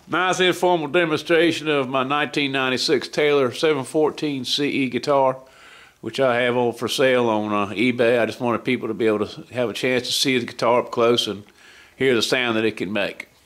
Nice informal demonstration of my 1996 Taylor 714 CE guitar, which I have on for sale on eBay. I just wanted people to be able to have a chance to see the guitar up close and hear the sound that it can make.